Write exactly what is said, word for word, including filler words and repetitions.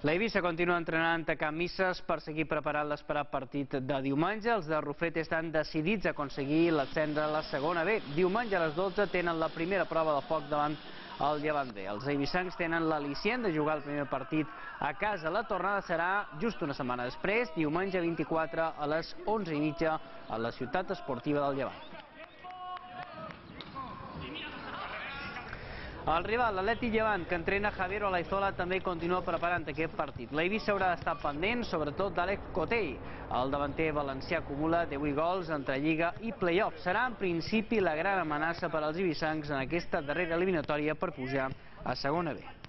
L'Eivissa continua entrenant a Can Misses per seguir preparant l'esperat partit de diumenge. Els de Rufete estan decidits a aconseguir l'ascens a la segona B. Diumenge a les dotze tenen la primera prova de foc davant el Llevant B. Els eivissancs tenen l'al·licient de jugar el primer partit a casa. La tornada serà just una setmana després, diumenge vint-i-quatre a les onze i mitja a la ciutat esportiva del Llevant. El rival, l'Atlètic Llevant, que entrena Javier Olaizola, també continua preparant aquest partit. L'Eivissa haurà d'estar pendent, sobretot d'Àlex Cotell. El davanter valencià acumula divuit gols entre Lliga i Playoff. Serà, en principi, la gran amenaça per als eivissancs en aquesta darrera eliminatòria per pujar a segona B.